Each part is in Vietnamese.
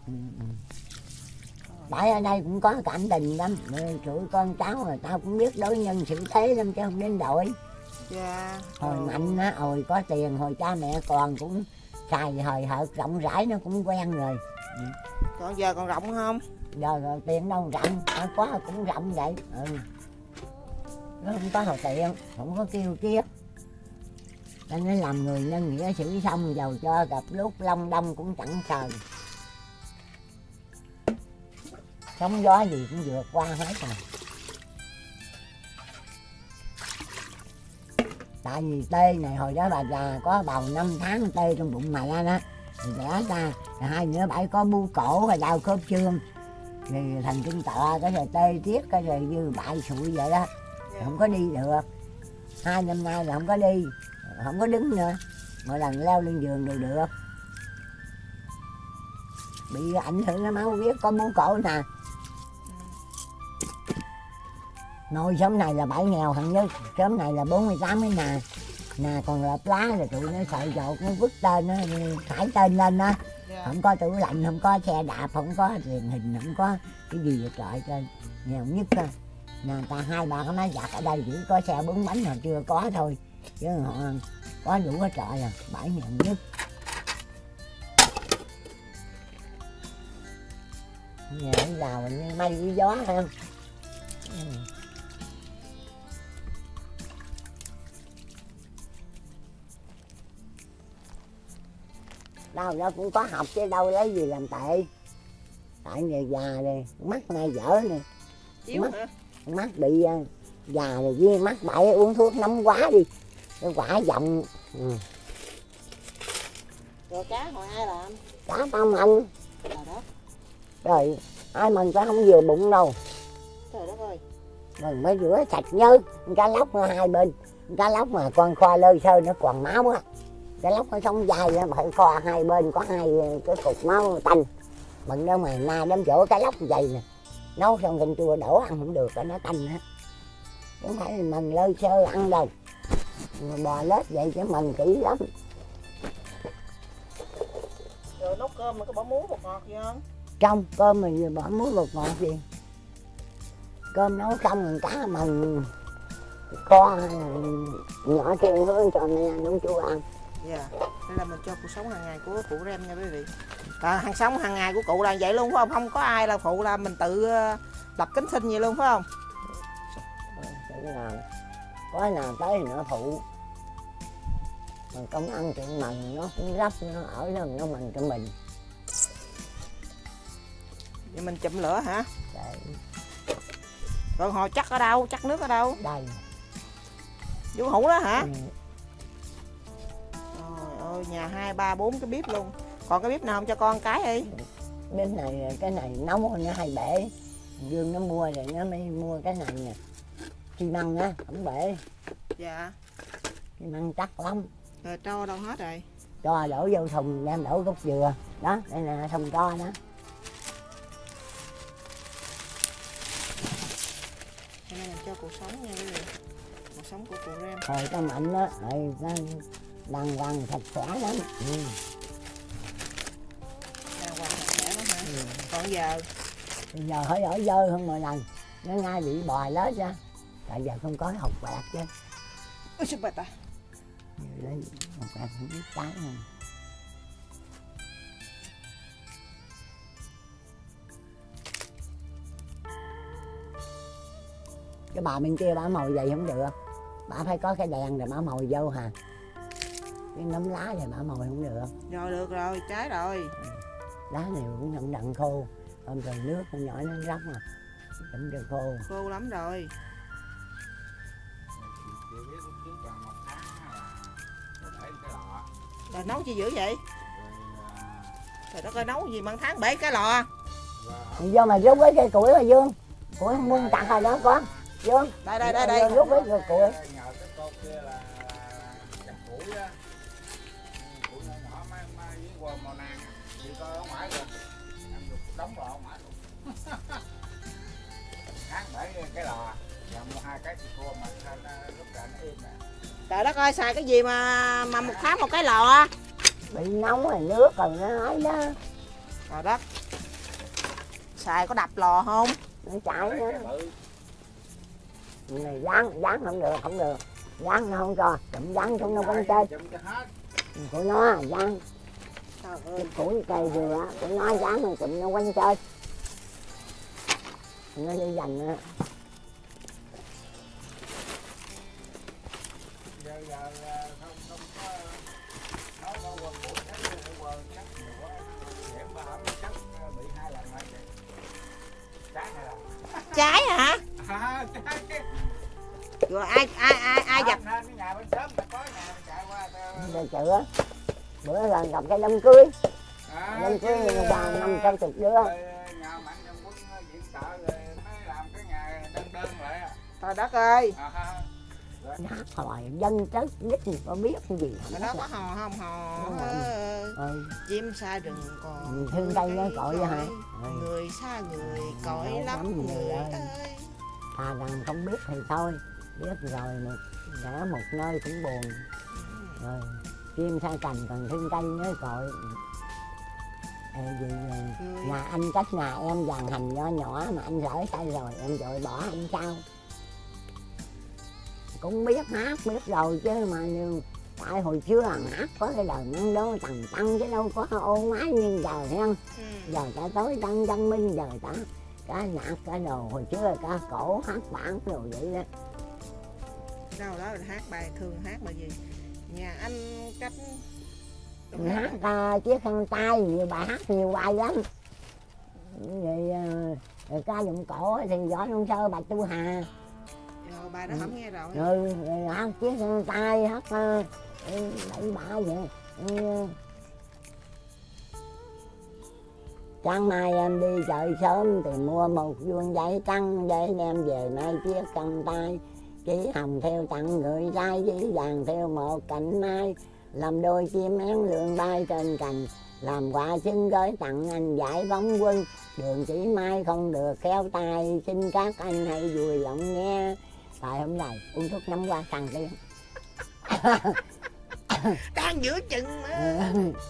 Tại ở đây cũng có cảm tình lắm, tụi con cháu rồi tao cũng biết đối nhân xử thế lắm chứ không đến đội. Dạ. Hồi mạnh á, hồi có tiền, hồi cha mẹ còn cũng xài hời hợt rộng rãi nó cũng quen rồi. Còn giờ còn rộng không? Giờ rồi tiền đâu rộng, có cũng rộng vậy. Nó không có hồi tiền, không có kêu kia. Nên nó làm người nhân nghĩa xử xong giàu cho gặp lúc long đong cũng chẳng sờn. Sóng gió gì cũng vượt qua hết rồi. Tại vì tê này hồi đó bà già có bầu 5 tháng tê trong bụng mẹ đó, thì đẻ ra rồi hai nữa bảy có bu cổ rồi đau khớp xương, thì thần kinh tọa cái rồi tê tiết cái rồi như bại sụi vậy đó, không có đi được. 2 năm nay là không có đi, không có đứng nữa, mỗi lần leo lên giường đều được. Bị ảnh hưởng cái máu huyết, có bu cổ nè. Nôi xóm này là 7 nghèo hạng nhất, xóm này là 48 cái nhà. Nhà còn lợp lá rồi tụi nó sợi dột, nó vứt tên, nó thải tên lên đó. Không có tủ lạnh, không có xe đạp, không có truyền hình, không có cái gì vậy trời trên. Nghèo nhất thôi. Nhà ta 2-3 cái máy giặt ở đây chỉ có xe 4 bánh hồi chưa có thôi. Chứ họ có đủ hết trọi là 7 nghèo nhất. Nhà ở giàu như mây với gió không? Đâu đó cũng có học chứ đâu lấy gì làm tệ. Tại người già rồi, mắt ngay dở nè. Mắt bị già rồi với mắt bậy, uống thuốc nóng quá đi. Cái quả giọng. Rồi cá hồi ai làm? Cá tao mần. Rồi ai mần tao không vừa bụng đâu. Trời đất ơi. Rồi mới rửa sạch nhớ. Cá lóc hai bên. Cá lóc mà con kho lơ sơ nó còn máu á. Cái lóc nó sống dai á, phải kho hai bên có hai cái cục máu tanh. Bận đâu mà na đám chỗ cái lóc dày nè. Nấu xong canh chua đổ ăn không được, nó tanh hết. Không phải mình lơ sơ ăn đâu. Bò lết vậy chứ mình kỹ lắm. Rồi nấu cơm mà có bỏ muối bột ngọt gì không? Trong cơm mình bỏ muối bột ngọt gì. Cơm nấu xong rồi cá mình kho nhỏ trên hướng cho mẹ nấu chua ăn. Dạ, đây là mình cho cuộc sống hàng ngày của cụ Rem nha quý vị. Hàng sống hàng ngày của cụ là vậy luôn phải không? Không có ai là phụ, là mình tự lập kính sinh gì luôn phải không? Tự làm. Có nào tới thì nó phụ. Mà công ăn chuyện mần nó cũng gấp, nó ở đó nó mần cho mình. Vậy mình chụm lửa hả? Đấy. Rồi hồi chắc ở đâu? Chắc nước ở đâu? Đây. Vô hũ đó hả? Ừ. Trời ơi, nhà 2, 3, 4 cái bếp luôn. Còn cái bếp nào không cho con cái đi? Bếp này, cái này nấu nó hay bể. Dương nó mua rồi nó mới mua cái này nè. Xi măng á, không bể. Dạ. Xi măng chắc lắm. Rồi cho đâu hết rồi? Cho đổ vô thùng, đem đổ gốc dừa. Đó, đây là thùng to đó. Hôm nay mình cho cuộc sống nha quý vị. Cuộc sống của cụ Rem. Thôi cái mạnh đó, rồi nó đàng hoàng sạch sẽ lắm. Đàng hoàng sạch sẽ lắm hả? Còn giờ? Bây giờ hỏi ở dơ không mà lần. Nó ngay bị bò lết ra. Tại giờ không có hột bạc chứ. Ôi sao bà ta? Lấy hột bạc không biết cái nè. Cái bà bên kia bà mồi vậy không được. Bà phải có cái đèn rồi bà mồi vô hà. Cái nấm lá rồi bà mồi không được. Rồi được rồi, trái rồi. Lá này cũng không đặng khô. Hôm rồi nước con nhỏ nó róc mà. Đừng cho khô. Khô lắm rồi. Rồi nấu chi dữ vậy? Trời đất ơi, nấu gì mà tháng bể cái lò. Thì vô mà rút với cây củi mà Dương. Củi không muốn tặng hồi đó con. Dương. Đây. Rút với cây củi. Cái lò mua 2 cái thì khô mà lúc ra nó im nè. Trời đất ơi, xài cái gì mà 1 tháng một cái lò? Bị nóng rồi nước rồi nó ấy đó. Trời đất. Xài có đập lò không? Nó chảy Cái nữa. bự. Này dán không được, dán nó không cho, chụm dán xuống nó quanh chơi Chụm cho hết. của nó dán. Trời Cái ơi. củi cây dừa của nó dán rồi chụm nó quanh chơi. Nó đi dành á. Giờ không có nó quần bụi chắc quần chắc nhiều quá. Em bà hổng chắc bị 2 lần rồi kìa. Trái này là. Trái hả? Trái. Rồi ai dập? Nên cái nhà bên sớm phải có nhà mình chạy qua. Rồi chữa. Bữa lần gặp cái đám cưới. À, Đám cưới qua 5-60 đứa. Nhà Mạnh Thường Quân viện trợ rồi mới làm cái nhà đơn lại à. Trời đất ơi. Hát hỏi dân chết biết gì có biết cái gì Ở đó có hò không? Hò chim xa rừng còn thương cây nó cội vậy hả? người xa người cõi lắm lắm người người ơi. ơi. Thà rằng không biết thì thôi, biết rồi để một nơi cũng buồn. Rồi chim sa cành còn thương cây nhớ cội. Vì nhà anh cách nhà em vàng hành nhỏ nhỏ mà anh lỡ tay rồi em vội bỏ anh sao? Cũng biết hát biết rồi chứ mà tại hồi xưa hát có cái đời năng đô tầng tăng chứ đâu có ôn ái như giờ thấy không? Giờ cả tối tăng văn minh giờ cả nhạc cả đồ hồi xưa cả cổ hát bản đồ vậy đó. Đâu đó là hát bài thường hát bài gì? Nhà anh cách Hát chiếc khăn tay nhiều bài hát nhiều bài lắm. Rồi ca giọng cổ thì Võ Nông Sơ Bạch Tu Hà. Rồi bài đó không nghe rồi. Rồi hát chiếc khăn tay hát bảy bả vậy. Sáng mai em đi chợ sớm thì mua một vuông giấy trắng để đem về nơi chiếc khăn tay. Chỉ hồng theo tặng người trai, chỉ vàng theo một cành mai. Làm đôi chim én lượn bay trên cành, làm quà xin gửi tặng anh giải phóng quân. Đường chỉ mai không được khéo tay, xin các anh hãy vui lòng nghe. Tại hôm nay uống thuốc nắm qua thằng đi. Đang giữa chừng mà.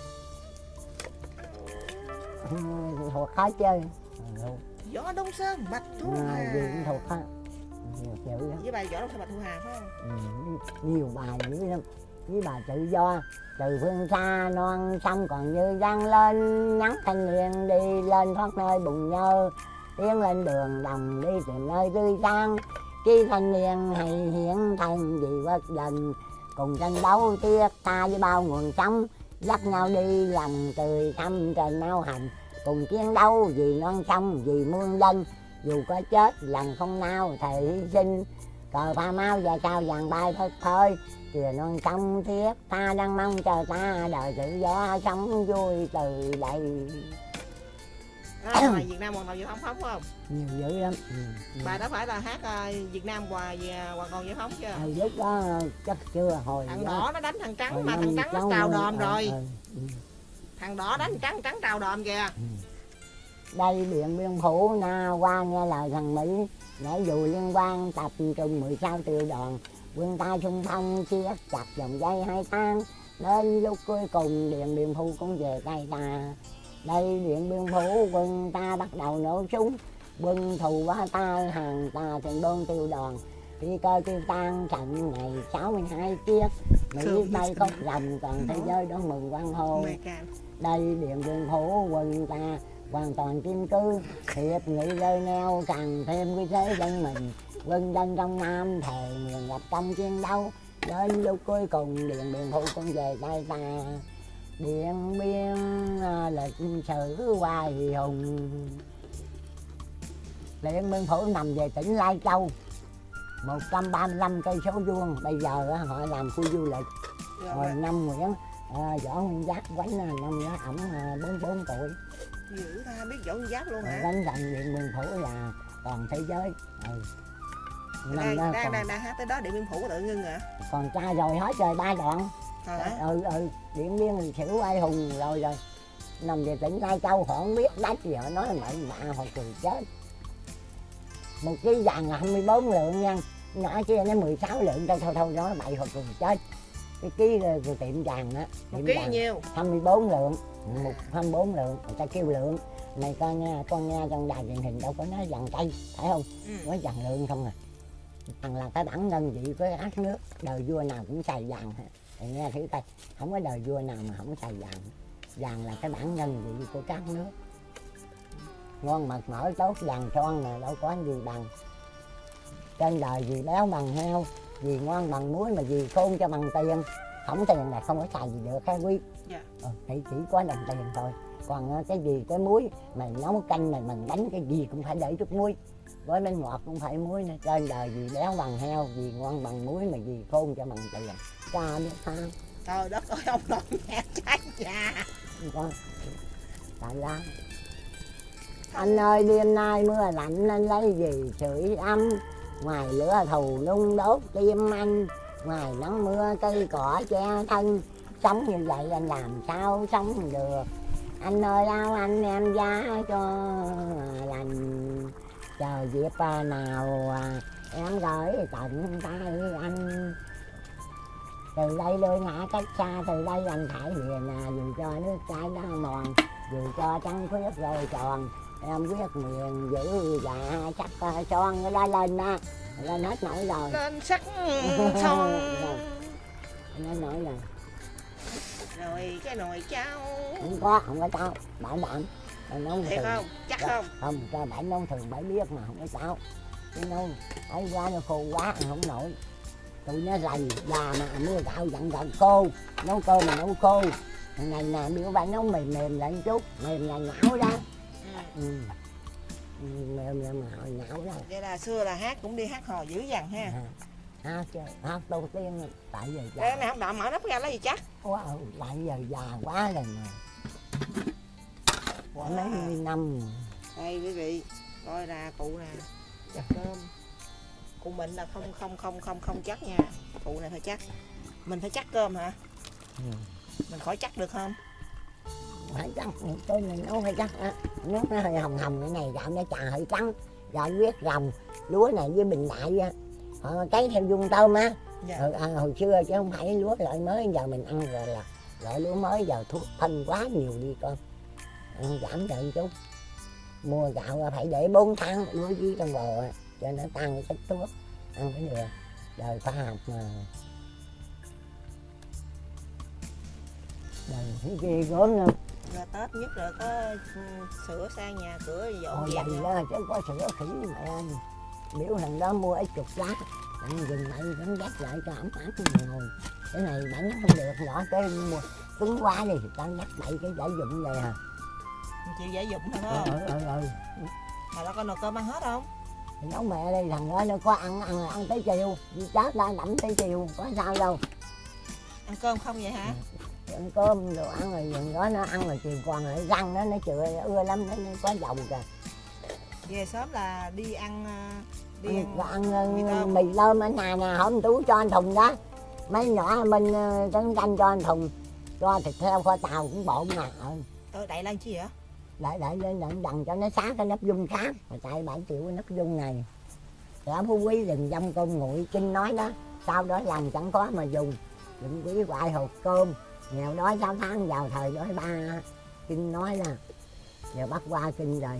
Thuộc khó chơi. Võ Đông Sơn Bạch Thu Hà. Gì cũng thuộc hết. Nhiều chữ lắm. Với bài Võ Đông Sơn Bạch Thu Hà phải không? Nhiều bài dữ lắm. Với bài tự do. Từ phương xa non sông còn như đang lên, nhắn thanh niên đi lên thoát nơi bùn nhơ. Tiến lên đường đồng đi tìm nơi tươi sáng. Chi thanh niên hay hiển thân vì quốc dân. Cùng tranh đấu tiếc ta với bao nguồn sống. Dắt nhau đi lòng tươi thăm trên áo hành. Cùng chiến đấu vì non sông vì muôn dân. Dù có chết lần không nào thề hy sinh. Cờ pha máu và sao vàng bay phất phới. Kìa non sông thiết ta đang mong chờ ta đời tự do sống vui từ đây. Ngoài Việt Nam còn nào giải phóng phải không? Nhiều dữ lắm. Bài đó phải là hát Việt Nam hoàn còn giải phóng chưa? Lúc đó chắc chưa hồi Thằng đỏ nó đánh thằng trắng hồi mà thằng trắng nó cháu trào nữa. đòn rồi. Ừ. Thằng đỏ đánh trắng, trắng trào đòn kìa. Đây Điện Biên Phủ na qua nghe lời thằng Mỹ. Để dù liên quan tập trung 16 tiểu đoàn. Quân ta xung phong siết chặt dòng dây 2 tháng. Đến lúc cuối cùng Điện Biên Phủ cũng về tay ta. Đây Điện Biên Phủ quân ta bắt đầu nổ súng. Quân thù quá ta hàng ta thành đôn tiêu đoàn. Phi cơ tiêu tan trận ngày 62 chiếc. Mỹ bay khóc rầm toàn thế giới đón mừng quang hô. Đây Điện Biên Phủ quân ta hoàn toàn chiếm cứ. Hiệp nghị rơi neo càng thêm quý thế dân mình. Quân dân trong Nam thề nguyện lập công chiến đấu. Đến lúc cuối cùng Điện Biên Phủ cũng về tay ta. Điện Biên lịch sử hoài hùng. Điện Biên Phủ nằm về tỉnh Lai Châu, 135 cây số vuông. Bây giờ họ làm khu du lịch. Hồi năm Nguyễn Võ Nguyên Giáp quánh năm đó ổng 44 tuổi. Dữ ta biết Võ Nguyên Giáp luôn hả? Đánh trận Điện Biên Phủ là toàn thế giới. Đang hát tới đó Điện Biên Phủ có tự ngưng hả? Còn cha rồi hết rồi 3 đoạn. Điện Biên lịch sử oai hùng rồi. Nằm về tỉnh Lai Châu họ không biết đánh gì, họ nói mệnh mạ họ cười chết. Một ký vàng là 24 lượng nha, nhỏ kia nó 16 lượng thôi nó bậy họ cười chết. Cái ký rồi tiệm vàng á, một ký nhiêu? 24 lượng. 1/24 lượng, người ta kêu lượng. Này con nghe trong đài truyền hình đâu có nói dằn cây, phải không? Nói dằn lượng không à. Thằng là cái bản ngân vị với ác nước, đời vua nào cũng xài vàng. Thì nghe thử coi, không có đời vua nào mà không xài vàng. Vàng là cái bản ngân vị của các nước. Ngon mật mỡ tốt, vàng son mà đâu có gì bằng. Trên đời gì béo bằng heo, gì ngon bằng muối mà gì khôn cho bằng tiền. Không tiền là không có xài gì được cái quý. Thì chỉ có đồng tiền thôi. Còn cái gì cái muối mà nấu canh mà mình bánh cái gì cũng phải để chút muối. Với bánh ngọt cũng phải muối nữa. Trên đời gì béo bằng heo, gì ngon bằng muối mà gì khôn cho bằng tiền. Cha biết sao? Trời đất ơi, ông nội nghe trái nhà. Con tại ra anh ơi, đêm nay mưa lạnh nên lấy gì sưởi ấm. Ngoài lửa thù nung đốt tim anh, ngoài nắng mưa cây cỏ che thân. Sống như vậy anh làm sao sống được. Anh ơi áo anh em giá cho lành. Chờ dịp nào em gửi tận tay anh. Từ đây đôi ngã cách xa, từ đây anh phải liền dù cho nước trái đá mòn, dù cho trắng khuyết rồi tròn. Em quyết miền giữ dạ chắc son nó đã lên á, lên hết nổi rồi. Lên sắc son. Nó nổi rồi. Rồi cái nồi cháo. Không có cháo, bảo đảm. Nấu Thiệt thường. không? Chắc không? Không, cho bạn nấu thường bạn biết mà không có cháo. Cái nấu ấy quá nó khô quá ăn không nổi. Tụi nó rầy già mà mua gạo dặn gạo khô, nấu cơm mà nấu khô. Thằng này nè biểu bạn nấu mềm mềm lại chút, mềm là nhão đó. Mềm là nhão đó. Vậy là xưa là hát cũng đi hát hò dữ dằn ha. Hát đầu tiên tại giờ già. Cái này không đợi mở nắp ra lấy gì chắc. Wow, tại giờ già quá rồi mà. Wow. Mấy năm. Đây quý vị, coi ra cụ nè, chắc cơm. Cụ mình là không chắc nha. Cụ này phải chắc. Mình phải chắc cơm hả? Mình khỏi chắc được không? Phải chắc, tôi này nấu phải chắc á. Nước nó hơi hồng hồng cái này, gạo nó trà hơi trắng. Gạo huyết rồng, lúa này với bình đại á. Họ cấy theo dung tôm á. Dạ. Hồi xưa chứ không phải lúa loại mới, giờ mình ăn rồi là loại lúa mới, giờ thuốc phân quá nhiều đi con. Ăn giảm lại chút. Mua gạo phải để 4 tháng lúa với con bò cho nó tăng cái chất thuốc. Ăn cái được. Đời khoa học mà. Đời cái gì gốm nữa. Là Tết nhất là có sửa sang nhà cửa dọn dẹp. Vậy đó, chứ có sửa khỉ mẹ anh. Biểu thằng đó mua ít chục lá. Anh dùng lại gắn gắt lại cho ấm áp ngồi. Cái này bánh nó không được, nhỏ cái cứng quá đi thì tao nhắc bậy cái giải dụng vậy hả? Chịu giải dụng thôi phải không? Mà nó có nồi cơm ăn hết không? Thì nấu mẹ đây thằng đó nó có ăn tới chiều, chết ra đậm tới chiều, có sao đâu. Ăn cơm không vậy hả? Ăn cơm rồi ăn rồi thằng đó nó ăn rồi chiều còn lại răng nó chừa ưa lắm, nó có dầu kìa. Về sớm là đi ăn ăn mì tôm ở nhà nè, hôm Tú cho anh Thùng đó. Mấy nhỏ mình trứng canh cho anh Thùng, cho thịt heo kho tàu cũng bộn mà. Đậy lên chi vậy? Đậy lên đằng cho nó sát cái nắp dung sát. Mà tại 7 triệu cái nắp dung này. Thì ở Phú Quý rừng dông cơm nguội Kinh nói đó. Sau đó làm chẳng có mà dùng. Đừng quý hoại hột cơm. Nghèo đói 6 tháng vào thời đói 3. Kinh nói là giờ bắt qua Kinh rồi.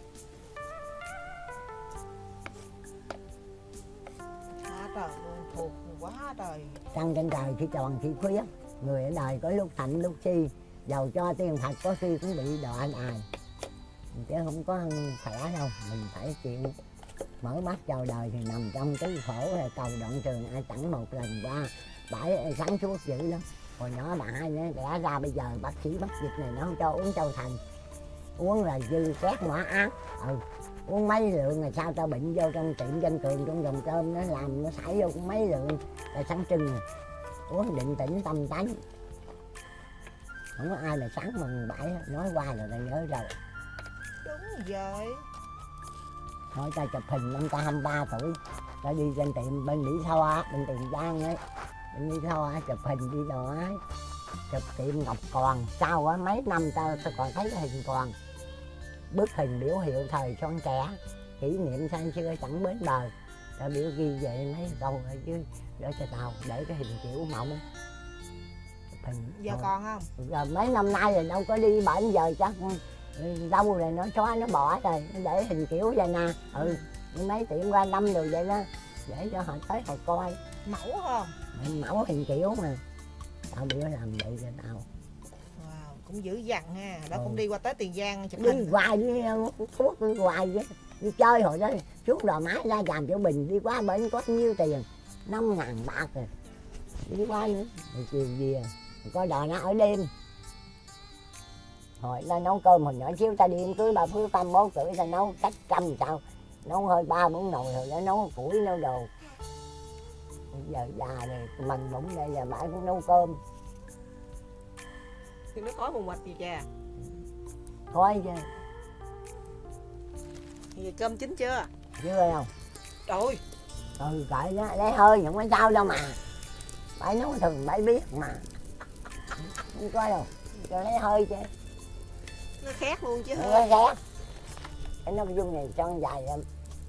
Quá trời luôn, thuộc quá trời. Trăng trên trời khi tròn khi khuyết. Người ở đời có lúc thạnh lúc si. Giàu cho tiền thật có khi cũng bị đọa đài. Chứ không có khỏe đâu. Mình phải chịu mở mắt chào đời thì nằm trong tứ khổ. Cầu đoạn trường ai chẳng một lần qua. Bãi sáng suốt dữ lắm. Hồi nhỏ bà hai nó đẻ ra bây giờ bác sĩ bắt dịch này nó không cho uống châu thành. Uống là dư két mỏ ác. Uống mấy lượng là sao tao bệnh vô trong tiệm Danh Cường trong dòng cơm nó làm nó xảy vô cũng mấy lượng là sáng trưng. Uống định tĩnh tâm tánh. Không có ai mà sáng mừng bãi nói qua rồi ta nhớ rồi. Đúng vậy. Thôi ta chụp hình năm ta 23 tuổi. Ta đi trên tiệm bên Mỹ Tho, bên Tiền Giang ấy. Bên Mỹ Tho chụp hình đi rồi ấy. Chụp tiệm Ngọc Còn. Sau á mấy năm ta còn thấy cái hình còn. Bức hình biểu hiệu thời son trẻ. Kỷ niệm sang xưa chẳng bến bờ. Ta biểu ghi về mấy câu ở dưới. Để cho tao để cái hình kiểu mộng. Chụp Giờ còn không? Rồi mấy năm nay là đâu có đi bệnh, giờ chắc lâu rồi nó xóa nó bỏ rồi, nó để hình kiểu vậy nè. Mấy tiệm qua năm rồi vậy đó, để cho họ tới họ coi. Mẫu không? Mẫu hình kiểu mà tao bữa làm vậy cho tao. Wow, cũng dữ dằn ha. Đó cũng đi qua tới Tiền Giang chụp Đi hình. hoài đi thuốc, đi hoài chứ, đi chơi hồi đó xuống Đò Mái ra Tràm Tiểu Bình, đi qua bển có nhiêu tiền, 5.000 bạc rồi, đi qua nữa rồi chiều về coi đò nó ở đêm. Hồi ta nấu cơm hồi nhỏ xíu ta đi em cưới bà Phước 21 tuổi ta nấu cách trăm sao, nấu hơi 3-4 nồi rồi đó, nấu củi nấu đồ. Bây giờ già rồi mình bụng đây giờ mãi cũng nấu cơm. Thì nó khói mù mịt gì cha. Thôi chứ Giờ cơm chín chưa? chưa đâu. Trời. Cậy đó lấy hơi không có sao đâu mà, phải nấu thường phải biết mà, không có đâu, cho lấy hơi chứ. Nó khét luôn chứ. Nó ghét cái nó dung này cho dài lắm.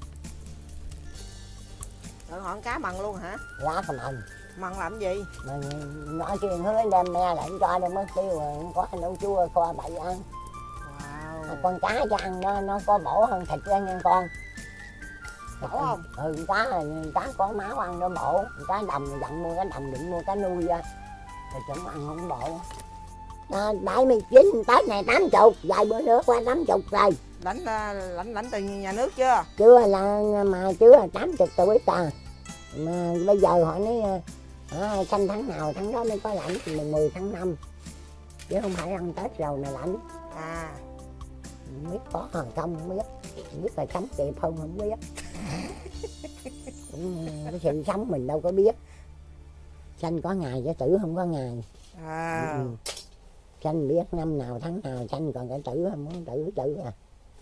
Rồi họ cá mặn luôn hả? Lá cầm anh Mặn làm gì? mà nói chuyện hứa đem me lại cho đem mất tiêu rồi không có nấu chua kho bậy ăn. Wow. Con cá cho ăn nó có bổ hơn thịt ra nha con. Bổ không? Cá có máu ăn nó bổ. Cá đầm dặn mua cá đầm định mua cá nuôi ra thì chúng ăn không bổ. 79 Tết này 80, vài bữa nữa qua 80 rồi. Lãnh từ nhà nước chưa? Chưa là mà chưa là 80 tuổi ta. Mà bây giờ họ nói sanh tháng nào tháng đó mới có lãnh, mùng 10 tháng 5 chứ không phải ăn Tết rồi mà lãnh. Không biết có hàng không không biết là sống kịp không biết. Cái sự sống mình đâu có biết, sanh có ngày chứ tử không có ngày. Sanh biết năm nào tháng nào sanh, còn cái tử không muốn tử à.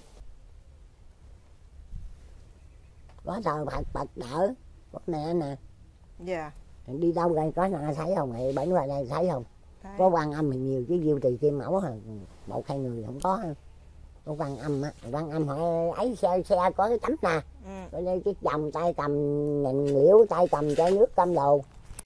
Có tờ Phật đỡ có mẹ nè. Dạ. Đi đâu đây có nào thấy không, này bệnh ngoài đây thấy không? Có Quan Âm thì nhiều chứ Diệu Trì Kim Mẫu một hai người không có. Có Quan Âm á, Quan Âm họ ấy xe có cái tấm nè, có đây cái vòng tay cầm nhành liễu, tay cầm chai nước cam đồ.